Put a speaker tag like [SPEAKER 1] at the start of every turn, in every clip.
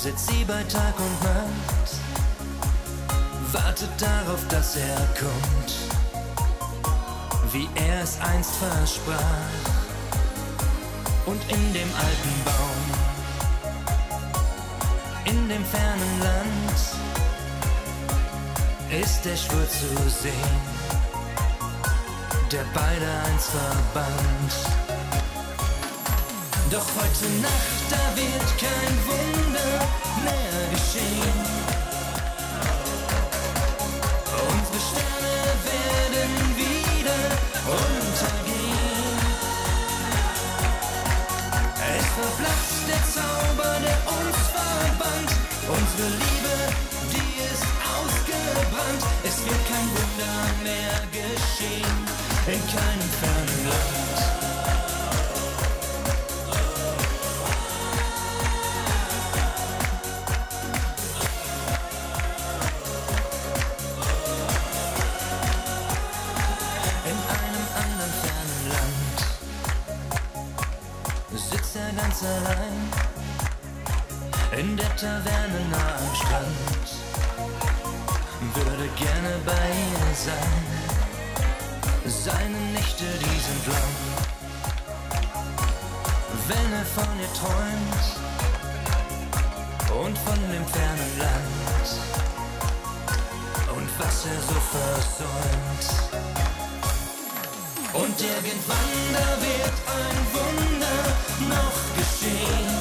[SPEAKER 1] sitzt sie bei Tag und Nacht, wartet darauf, dass er kommt, wie er es einst versprach. Und in dem alten Baum, in dem fernen Land, ist der Schwur zu sehen, der beide einst verband. Doch heute Nacht, da wird kein Wunder mehr geschehen. Unsere Sterne werden wieder untergehen. Es verblasst der Zauber, der uns verband. Unsere Liebe, die ist ausgebrannt. Es wird kein Wunder mehr geschehen, in keinem fernen Land. Sitzt er ganz allein in der Taverne nah am Strand, würde gerne bei ihr sein. Seine Nächte, die sind lang, wenn er von ihr träumt und von dem fernen Land und was er so versäumt. Und irgendwann, da wird ein Wunder noch geschehen.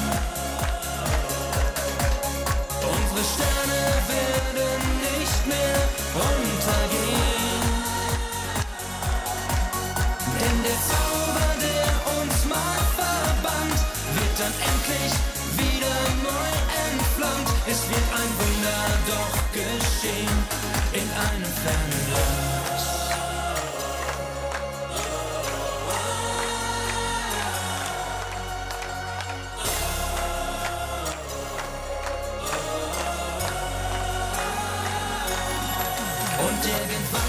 [SPEAKER 1] Unsere Sterne werden nicht mehr untergehen. Denn der Zauber, der uns mal verband, wird dann endlich wieder neu entflammt. Es wird ein Wunder doch geschehen in einem fernen Land. Und irgendwann